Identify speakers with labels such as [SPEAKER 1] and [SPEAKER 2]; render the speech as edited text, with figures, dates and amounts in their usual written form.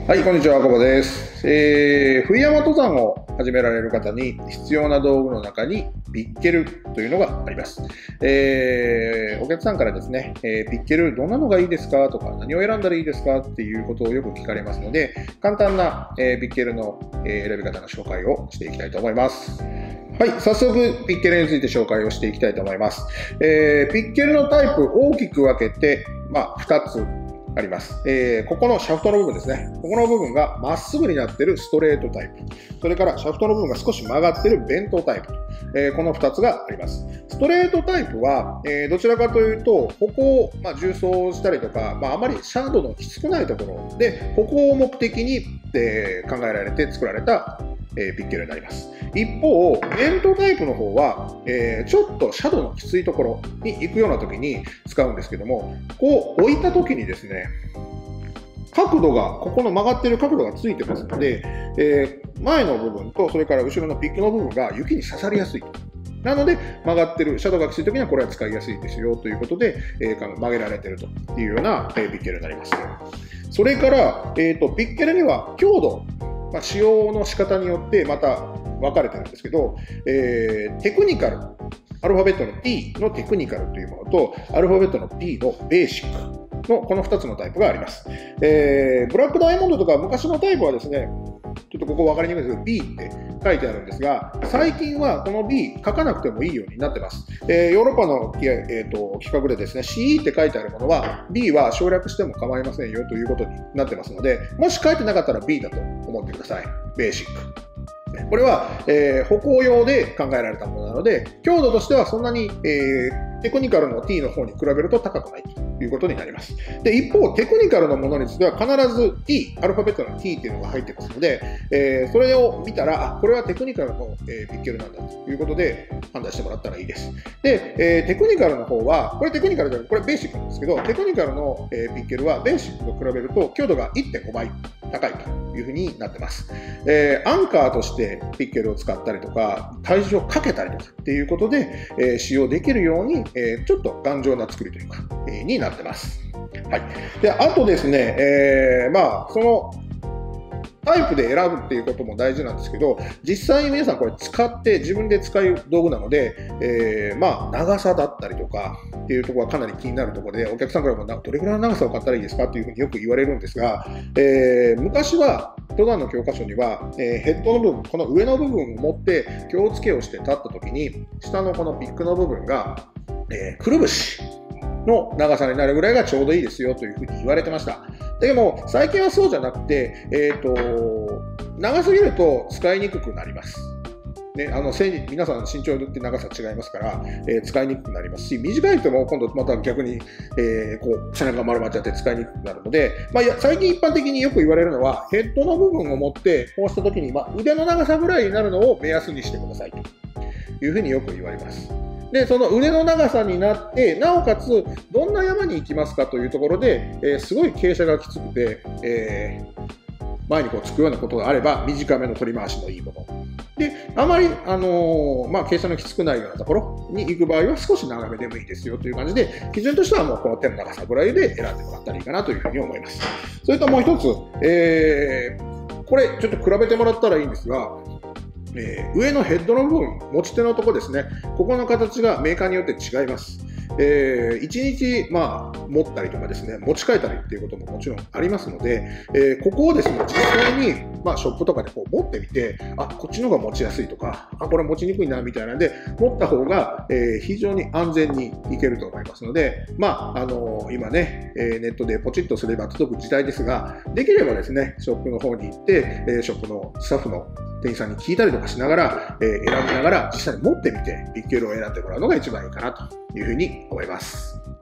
[SPEAKER 1] はい、こんにちは、コバです。冬山登山を始められる方に必要な道具の中にピッケルというのがあります。お客さんからですね、ピッケルどんなのがいいですかとか、何を選んだらいいですかっていうことをよく聞かれますので、簡単な、ピッケルの、選び方の紹介をしていきたいと思います。はい、早速ピッケルについて紹介をしていきたいと思います。ピッケルのタイプ大きく分けて、2つあります。ここのシャフトの部分ですね。ここの部分がまっすぐになっているストレートタイプ。それからシャフトの部分が少し曲がっているベントタイプ。この2つがあります。ストレートタイプは、どちらかというと、歩行を、重走したりとか、あまりシャドウのきつくないところで、歩行を目的に、考えられて作られたピッケルになります。一方、ベントタイプの方は、ちょっとシャドウのきついところに行くような時に使うんですけども、こう置いた時にですね、角度が、ここの曲がっている角度がついてますので、前の部分とそれから後ろのピックの部分が雪に刺さりやすい。なので、曲がってる、シャドウがきつい時にはこれは使いやすいですよということで、曲げられているというような、ピッケルになります。それから、ピッケルには強度、使用の仕方によってまた分かれてるんですけど、テクニカル、アルファベットの T のテクニカルというものと、アルファベットの P のベーシックのこの2つのタイプがあります。ブラックダイヤモンドとか昔のタイプはですね、ちょっとここ分かりにくいんですけど、B って書いてあるんですが、最近はこの B 書かなくてもいいようになってます。ヨーロッパの、規格でですね、CE って書いてあるものは、B は省略しても構いませんよということになってますので、もし書いてなかったら B だと思ってください。ベーシック。これは、歩行用で考えられたものなので、強度としてはそんなに、テクニカルの T の方に比べると高くないということになります。で、一方、テクニカルのものについては必ず T、アルファベットの T っていうのが入ってますので、それを見たら、これはテクニカルの、ピッケルなんだということで判断してもらったらいいです。で、テクニカルの方は、これテクニカルじゃなくて、これベーシックなんですけど、テクニカルの、ピッケルはベーシックと比べると強度が 1.5 倍高いというふうになってます。アンカーとしてピッケルを使ったりとか、体重をかけたりとかっていうことで、使用できるように、ちょっと頑丈な作りというか、になってます。はい。で、あとですね、そのタイプで選ぶっていうことも大事なんですけど、実際に皆さんこれ使って自分で使う道具なので、長さだったりとかっていうところがかなり気になるところで、お客さんからもどれぐらいの長さを買ったらいいですかっていうふうによく言われるんですが、昔は登山の教科書には、ヘッドの部分、この上の部分を持って気をつけをして立った時に、下のこのピックの部分が、くるぶしの長さになるぐらいがちょうどいいですよというふうに言われてました。でも最近はそうじゃなくて、長すぎると使いにくくなります。ね、皆さん身長って長さ違いますから、使いにくくなりますし、短いとも今度また逆に、背中が丸まっちゃって使いにくくなるので、最近一般的によく言われるのは、ヘッドの部分を持ってこうしたときに、腕の長さぐらいになるのを目安にしてくださいというふうによく言われます。で、その腕の長さになって、なおかつどんな山に行きますかというところで、すごい傾斜がきつくて、前につくようなことがあれば短めの取り回しのいいもので、あまり、傾斜のきつくないようなところに行く場合は少し長めでもいいですよという感じで、基準としてはもうこの手の長さぐらいで選んでもらったらいいかなというふうに思います。それともう一つ、これちょっと比べてもらったらいいんですが、上のヘッドの部分、持ち手のところですね、ここの形がメーカーによって違います。1日、持ったりとかですね、持ち替えたりっていうことももちろんありますので、ここをですね、実際に、ショップとかで持ってみて、こっちの方が持ちやすいとか、これ持ちにくいなみたいなので、持った方が、非常に安全にいけると思いますので、今ね、ネットでポチッとすれば届く時代ですが、できればですね、ショップの方に行って、ショップのスタッフの店員さんに聞いたりとかしながら、選びながら実際に持ってみてピッケルを選んでもらうのが一番いいかなというふうに思います。